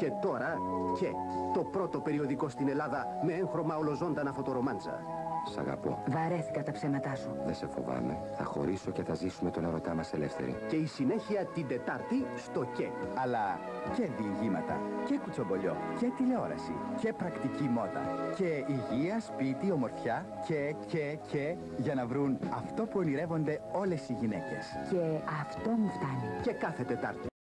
Και τώρα και το πρώτο περιοδικό στην Ελλάδα με έγχρωμα ολοζώντανα φωτορομάντσα. Σ' αγαπώ. Βαρέθηκα τα ψέματά σου. Δεν σε φοβάμαι. Θα χωρίσω και θα ζήσουμε τον ερωτά μας ελεύθεροι. Και η συνέχεια την Τετάρτη στο ΚΕ. Αλλά και διηγήματα, και κουτσομπολιό, και τηλεόραση, και πρακτική μόδα, και υγεία, σπίτι, ομορφιά, και για να βρουν αυτό που ονειρεύονται όλες οι γυναίκες. Και αυτό μου φτάνει. Και κάθε Τετάρτη.